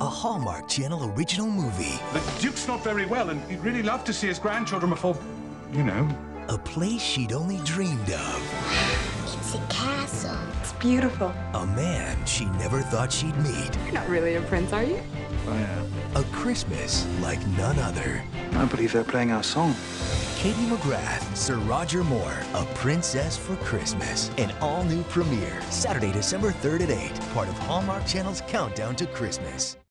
a Hallmark Channel original movie. The Duke's not very well, and he'd really love to see his grandchildren before, you know. A place she'd only dreamed of. It's a castle. It's beautiful. A man she never thought she'd meet. You're not really a prince, are you? I am. A Christmas like none other. I believe they're playing our song. Katie McGrath, Sir Roger Moore, A Princess for Christmas. An all-new premiere, Saturday, December 3rd at 8. Part of Hallmark Channel's Countdown to Christmas.